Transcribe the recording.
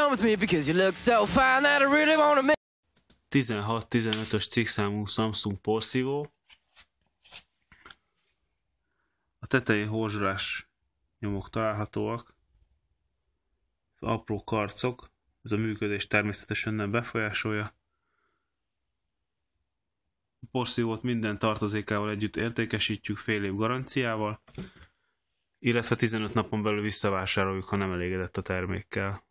run with me because you look so fine that I really wanna 16-15-ös cikkszámú Samsung porszívó. A tetején horzsolás nyomok találhatóak. Apró karcok. Ez a működés természetesen nem befolyásolja. A porszívót minden tartozékával együtt értékesítjük fél év garanciával, illetve 15 napon belül visszavásároljuk, ha nem elégedett a termékkel.